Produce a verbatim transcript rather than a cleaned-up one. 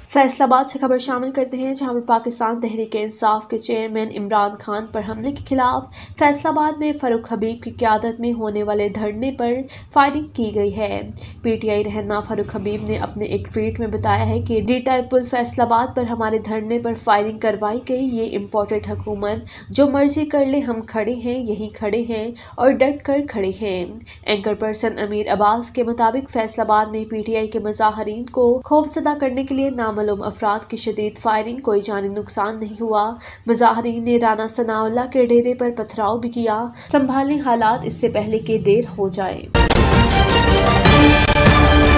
फैसलाबाद से खबर शामिल करते हैं, जहां पर पाकिस्तान तहरीक-ए-इंसाफ के चेयरमैन इमरान खान पर हमले के खिलाफ फैसलाबाद में फारूक हबीब की क़यादत में होने वाले धरने पर फायरिंग की गई है। पीटीआई रहनुमा फारूक हबीब ने अपने एक ट्वीट में बताया है कि डी टाइप पुल फैसलाबाद पर हमारे धरने पर फायरिंग करवाई गई। ये इम्पोर्टेड हुकूमत जो मर्जी कर ले, हम खड़े हैं, यही खड़े हैं और डट कर खड़े हैं। एंकर पर्सन अमीर अब्बास के मुताबिक फैसलाबाद में पीटीआई के मुजाहरीन को खौफजदा करने के लिए नामालूम अफराद की शदीद फायरिंग, कोई जानी नुकसान नहीं हुआ। मुजाहरीन ने राना सनाउल्लाह के डेरे पर पथराव भी किया। संभालें हालात इससे पहले कि देर हो जाए।